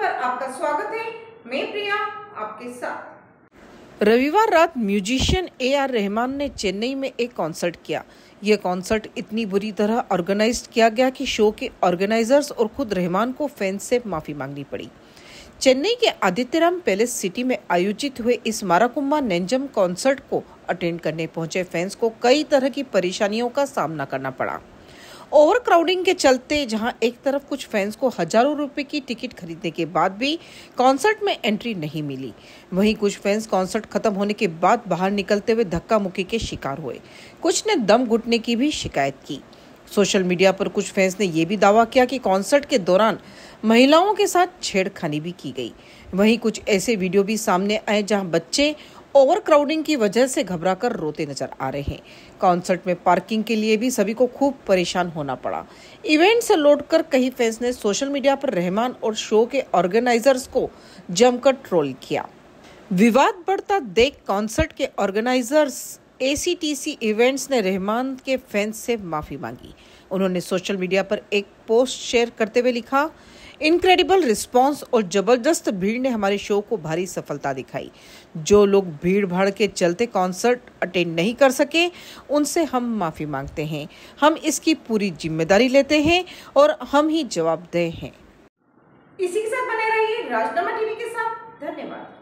पर आपका स्वागत है। मैं प्रिया आपके साथ। रविवार रात म्यूजिशियन AR रहमान ने चेन्नई में एक कॉन्सर्ट किया। यह कॉन्सर्ट इतनी बुरी तरह ऑर्गेनाइज किया गया कि शो के ऑर्गेनाइजर्स और खुद रहमान को फैंस से माफी मांगनी पड़ी। चेन्नई के आदित्यराम पैलेस सिटी में आयोजित हुए इस माराकुम्बा नेंजम कॉन्सर्ट को अटेंड करने पहुंचे फैंस को कई तरह की परेशानियों का सामना करना पड़ा। ओवर क्राउडिंग के चलते जहां एक तरफ कुछ फैंस को हजारों रुपए की टिकट खरीदने के बाद भी कॉन्सर्ट में एंट्री नहीं मिली, वहीं कुछ फैंस कॉन्सर्ट खत्म होने के बाद बाहर निकलते हुए धक्का मुक्की के शिकार हुए। कुछ ने दम घुटने की भी शिकायत की। सोशल मीडिया पर कुछ फैंस ने यह भी दावा किया कि कॉन्सर्ट के दौरान महिलाओं के साथ छेड़खानी भी की गई। वहीं कुछ ऐसे वीडियो भी सामने आए जहां बच्चे ओवर क्राउडिंग की वजह से घबराकर रोते नजर आ रहे हैं। कॉन्सर्ट में पार्किंग के लिए भी सभी को खूब परेशान होना पड़ा। इवेंट से लौटकर कई फैंस ने सोशल मीडिया पर रहमान और शो के ऑर्गेनाइजर्स को जमकर ट्रोल किया। विवाद बढ़ता देख कॉन्सर्ट के ऑर्गेनाइजर्स ACTC इवेंट्स ने रहमान के फैंस से माफी मांगी। उन्होंने सोशल मीडिया पर एक पोस्ट शेयर करते हुए लिखा, इनक्रेडिबल रिस्पॉन्स और जबरदस्त भीड़ ने हमारे शो को भारी सफलता दिखाई। जो लोग भीड़ भाड़ के चलते कॉन्सर्ट अटेंड नहीं कर सके उनसे हम माफी मांगते हैं। हम इसकी पूरी जिम्मेदारी लेते हैं और हम ही जवाबदेह हैं। इसी के साथ बने रहिए राजनामा टीवी के साथ। धन्यवाद।